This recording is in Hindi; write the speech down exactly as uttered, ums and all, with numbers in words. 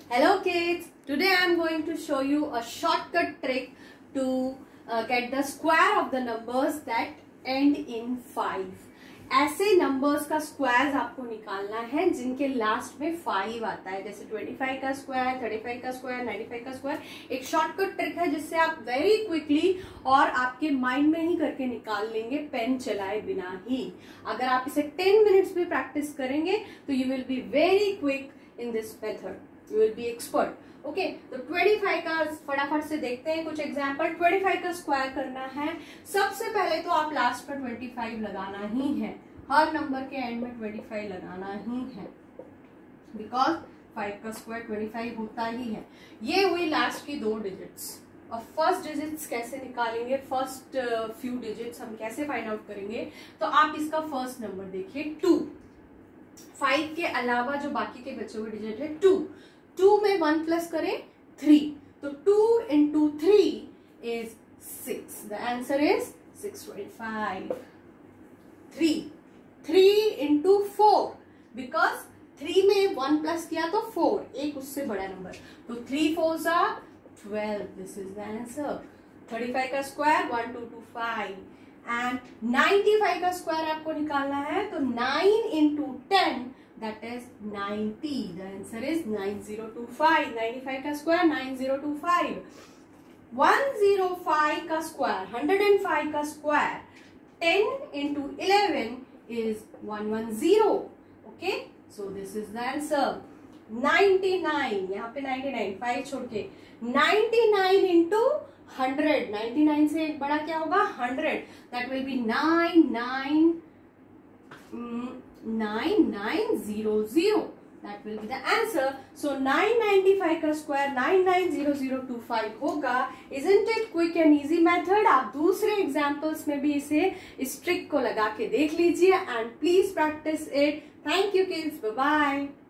Hello kids, today I am going to show you a shortcut trick to uh, get the square of the numbers that end in five. ऐसे नंबर्स का स्क्वायर आपको निकालना है जिनके लास्ट में फाइव आता है, जैसे पच्चीस का स्क्वायर, पैंतीस का स्क्वायर, पचानवे का स्क्वायर। एक शॉर्टकट ट्रिक है जिससे आप वेरी क्विकली और आपके माइंड में ही करके निकाल लेंगे पेन चलाए बिना ही। अगर आप इसे टेन मिनट्स में प्रैक्टिस करेंगे तो you will be very quick in this method, you will be expert. Okay, तो पच्चीस का फटाफट से देखते हैं कुछ एग्जांपल। पच्चीस का स्क्वायर करना है, सबसे पहले तो आप लास्ट पर पच्चीस लगाना ही है, हर नंबर के एंड में पच्चीस लगाना ही है, बिकॉज फाइव का स्क्वायर पच्चीस होता ही है। ये हुई लास्ट की दो डिजिट्स। और फर्स्ट डिजिट्स कैसे निकालेंगे, फर्स्ट फ्यू डिजिट्स हम कैसे फाइंड आउट करेंगे, तो आप इसका फर्स्ट नंबर देखिए टू। फाइव के अलावा जो बाकी के बचे हुए डिजिट है टू, टू में वन प्लस करें थ्री, तो two into three is six, the answer is six twenty five. Three, three into four, because three में वन प्लस किया तो फोर, एक उससे बड़ा नंबर, तो थ्री फोर सा twelve, this is the answer. Thirty five का square one two two five, and ninety five का स्क्वायर आपको निकालना है, तो nine into ten that is ninety, the answer is nine zero two five. ninety-five का square nine zero two five. one oh five का स्क्वायर, one hundred five का square, ten into eleven is one hundred. Okay, so this is the answer. ninety-nine, यहाँ पे ninety-nine, five छोड़ के ninety-nine into one hundred, ninety-nine से एक बड़ा क्या होगा one hundred, that will be nine nine mm, nine nine zero zero, that will be the answer. So nine ninety-five का square nine nine zero zero two five होगा। Isn't it quick and easy method? आप दूसरे एग्जाम्पल्स में भी इसे इस ट्रिक को लगा के देख लीजिए, and please practice it. Thank you kids, bye bye.